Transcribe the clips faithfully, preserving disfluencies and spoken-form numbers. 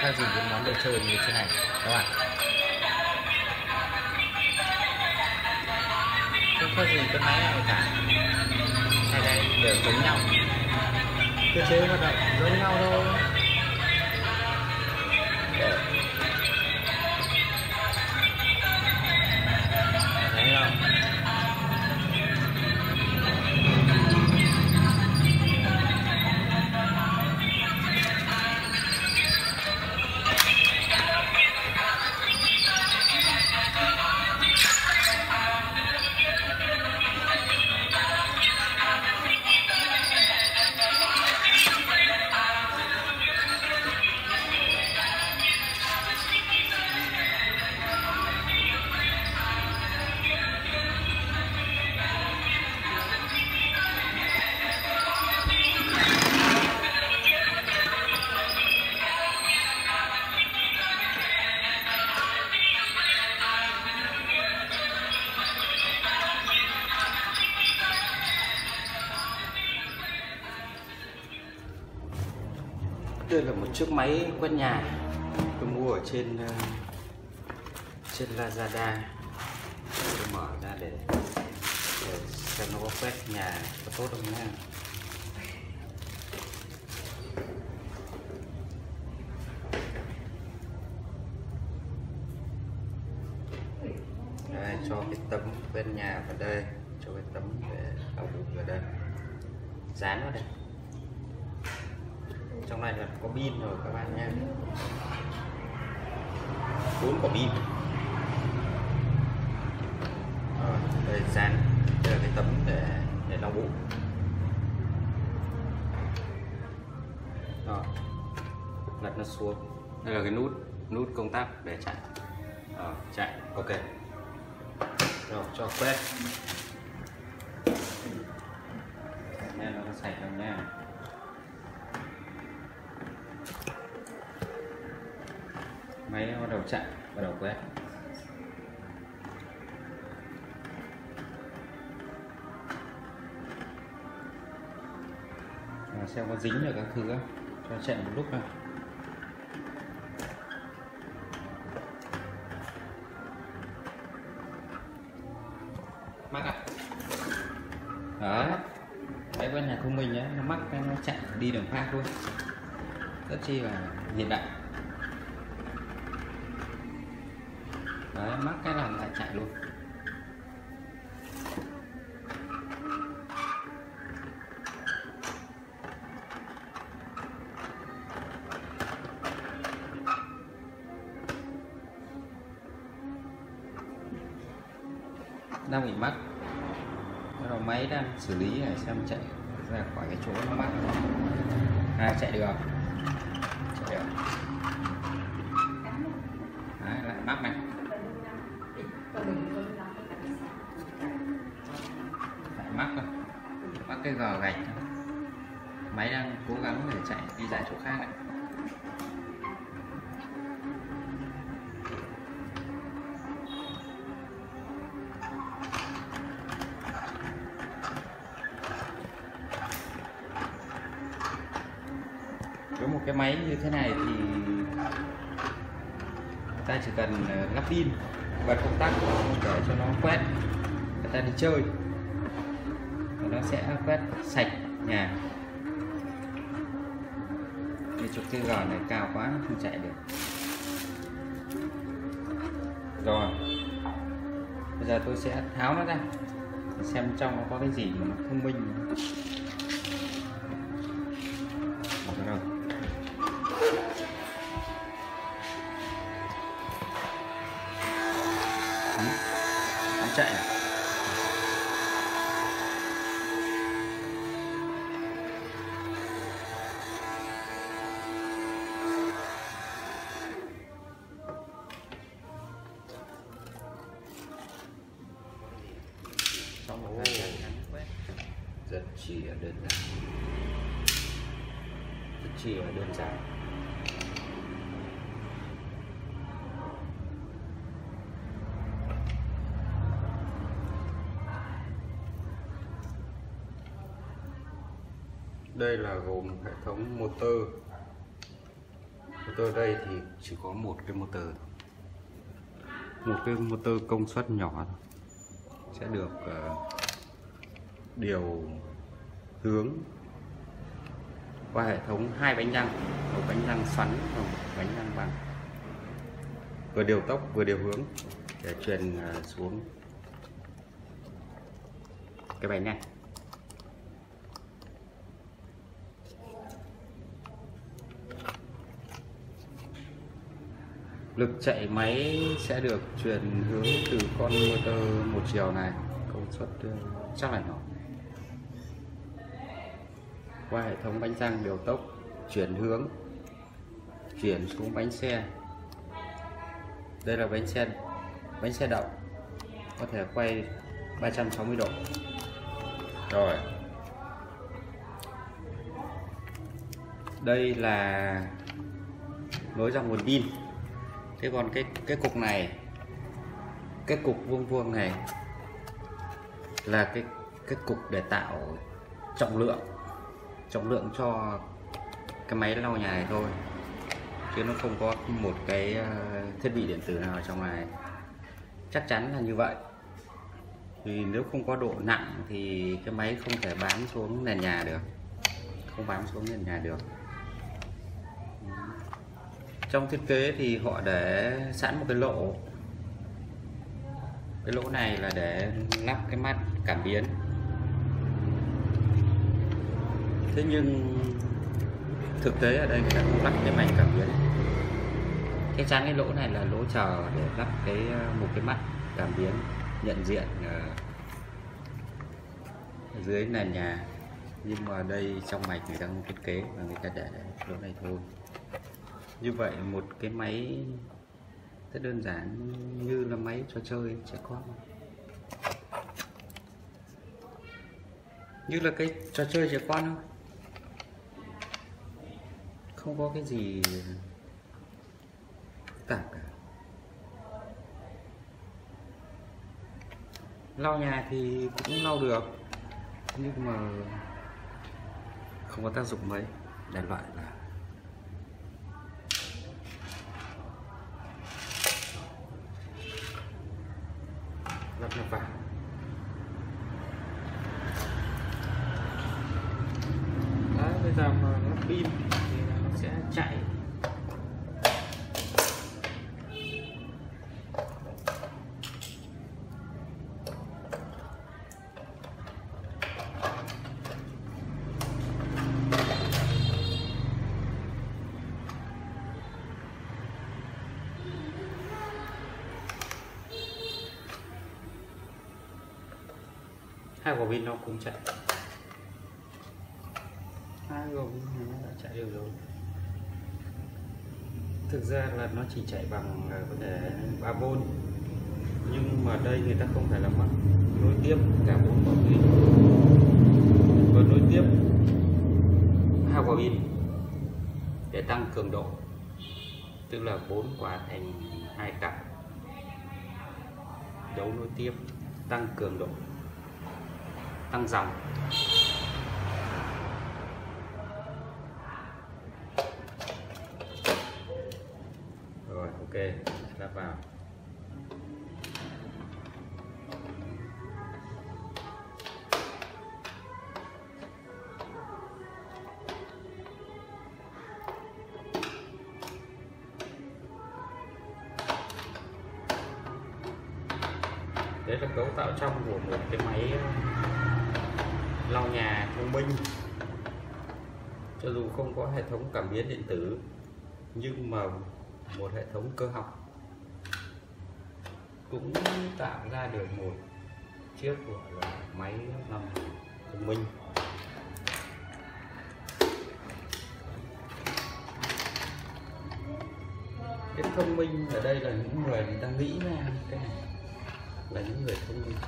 khác gì những món đồ chơi như thế này các bạn. Không khác gì cái máy này cả, hai cái đều giống nhau, cơ chế hoạt động giống nhau thôi. Để. Thấy không? Đây là một chiếc máy quét nhà tôi mua ở trên uh, trên Lazada. Tôi mở ra để, để xem nó có quét nhà có tốt không nha. Đây, cho cái tấm quét nhà vào đây, cho cái tấm để áo bụng vào đây, dán vào đây. Trong này là có pin rồi các bạn nha, bốn quả pin. Rồi, đây dán, đây là cái tấm để để lau bụng. Rồi, lật nó xuống. Đây là cái nút nút công tắc để chạy. Rồi, chạy, ok. Rồi, cho quét. Đây nó sạch rồi nha. Máy bắt đầu chạy, bắt đầu quét. À, xem có dính được các thứ không? Cho chạy một lúc này. Mắc à? Đó. Đấy, bên nhà thông minh ấy, nó mắc cái nó chạy đi đường khác luôn. Rất chi là hiện đại. Đấy, mắc cái làm lại chạy luôn. Đang bị mắc. Bắt đầu máy đang xử lý này xem chạy ra khỏi cái chỗ nó mắc. À, chạy được. Chạy được. Đấy, lại mắc này. Lại mắc rồi, mắc cái gờ gạch. Máy đang cố gắng để chạy đi lại chỗ khác này. Với một cái máy như thế này thì ta chỉ cần lắp pin, bật công tắc để cho nó quét, người ta đi chơi và nó sẽ quét sạch nhà. Cái trục cái gờ này cao quá không chạy được. Rồi, bây giờ tôi sẽ tháo nó ra để xem trong nó có cái gì mà nó thông minh. Rồi. Nó chạy này. Trong một thời gian ngắn quét rất chỉ là đơn giản, rất chỉ là đơn giản. Đây là gồm hệ thống motor, Motor đây thì chỉ có một cái motor thôi. Một cái motor công suất nhỏ thôi. Sẽ được uh, điều hướng qua hệ thống hai bánh răng, một bánh răng xoắn và một bánh răng bằng, vừa điều tốc vừa điều hướng để truyền uh, xuống cái bánh này. Lực chạy máy sẽ được truyền hướng từ con motor một chiều này, công suất chắc là nhỏ, qua hệ thống bánh răng điều tốc, chuyển hướng, chuyển xuống bánh xe. Đây là bánh xe bánh xe động, có thể quay ba trăm sáu mươi độ. Rồi, đây là nối dòng nguồn pin. Thế còn cái cái cục này, cái cục vuông vuông này là cái cái cục để tạo trọng lượng, trọng lượng cho cái máy lau nhà này thôi, chứ nó không có một cái thiết bị điện tử nào ở trong này. Chắc chắn là như vậy. Vì nếu không có độ nặng thì cái máy không thể bám xuống nền nhà được, không bám xuống nền nhà được. Trong thiết kế thì họ để sẵn một cái lỗ. Cái lỗ này là để lắp cái mắt cảm biến. Thế nhưng thực tế ở đây người ta không lắp cái mảnh cảm biến. Cái chắn cái lỗ này là lỗ chờ để lắp cái một cái mắt cảm biến nhận diện ở dưới nền nhà. Nhưng mà đây trong mạch người ta không thiết kế và người ta để lỗ này thôi. Như vậy một cái máy rất đơn giản, như là máy trò chơi trẻ con, như là cái trò chơi trẻ con thôi, không có cái gì phức tạp cả. Lau nhà thì cũng lau được, nhưng mà không có tác dụng mấy. Đại loại là lắp nó vào. Đấy, bây giờ mà lắp pin thì nó sẽ chạy. Hai quả pin nó cũng chạy, hai quả pin nó đã chạy được rồi. Thực ra là nó chỉ chạy bằng có thể ba vôn, nhưng mà đây người ta không phải là mất nối tiếp cả bốn quả pin, và nối tiếp hai quả pin để tăng cường độ, tức là bốn quả thành hai cặp, đấu nối tiếp, tăng cường độ, tăng dòng. Rồi, ok, lắp vào. Đấy là cấu tạo trong của một cái máy lau nhà thông minh. Cho dù không có hệ thống cảm biến điện tử, nhưng mà một hệ thống cơ học cũng tạo ra được một chiếc gọi là máy lau nhà thông minh. Cái thông minh ở đây là những người người ta nghĩ ra cái này, là những người thông minh.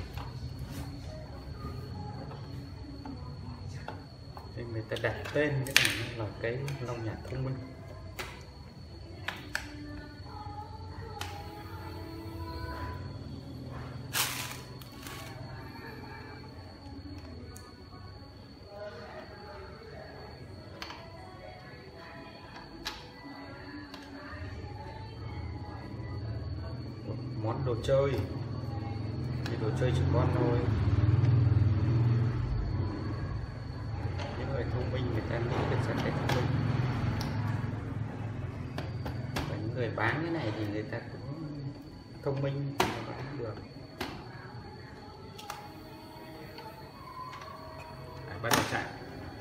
Nên người ta đặt tên cái này là cái lau nhà thông minh. đồ chơi, thì đồ chơi chỉ con thôi. Những người thông minh người ta nghĩ được ra cái thông minh, và những người bán cái này thì người ta cũng thông minh thì nó bán được. À, bắt đầu chạy.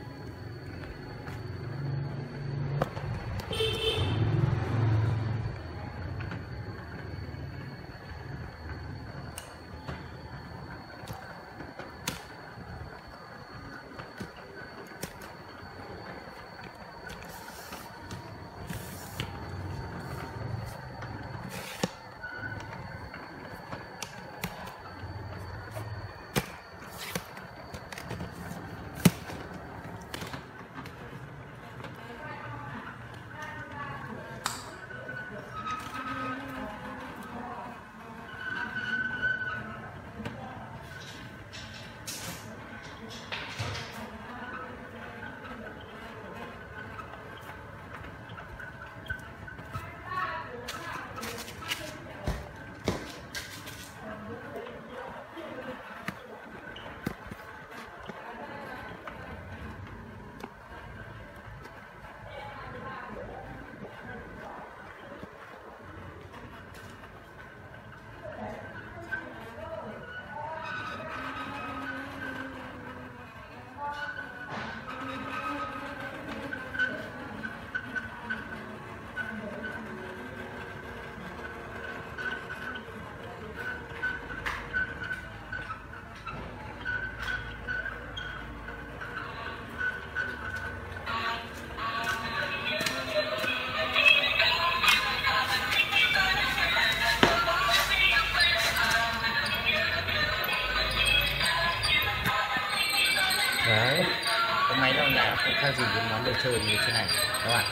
Đấy, cái máy đâu là không khác gì những món đồ chơi như thế này các bạn.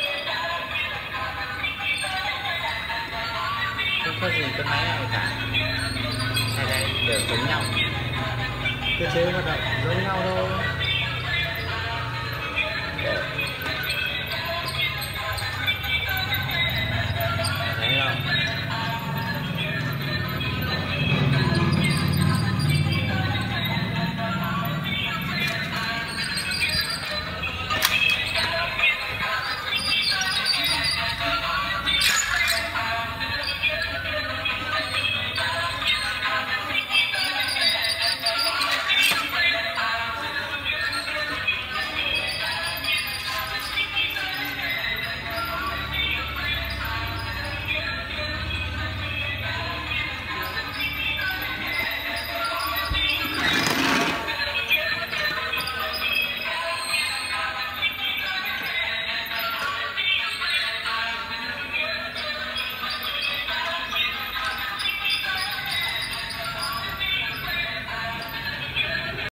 Không có gì cái máy này cả. Này đây đều giống nhau, cơ chế hoạt động giống nhau thôi. Để